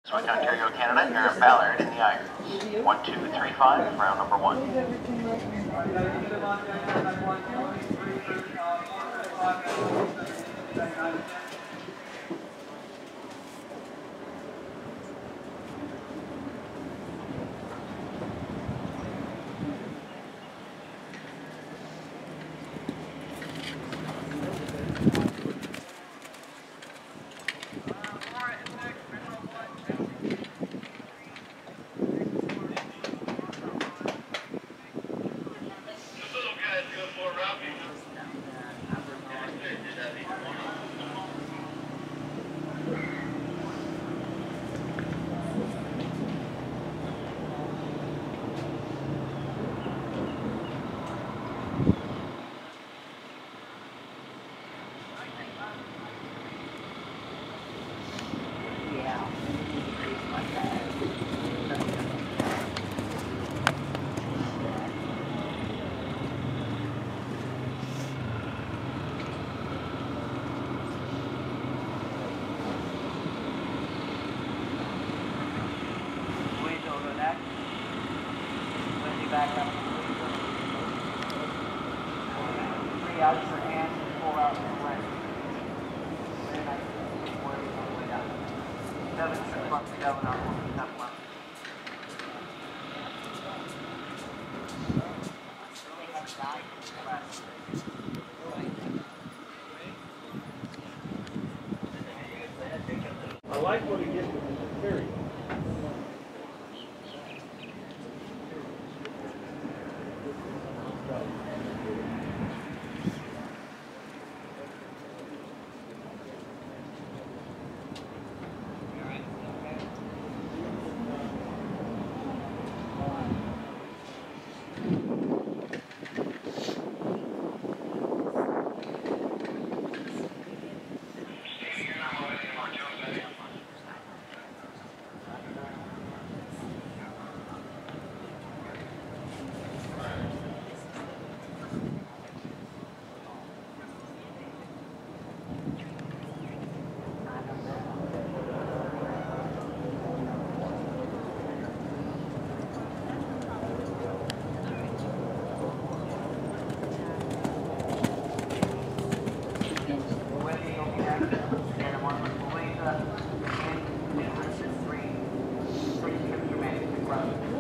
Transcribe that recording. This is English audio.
Switch Ontario, Canada, Aaron Ballard in the Irons. 1, 2, 3, 5, round number 1. Back up. 3 out for hands and 4 out for legs. Very nice. All the way down. 7 months ago in our top one. I like what he gets with his theory. Three, 6 dramatic,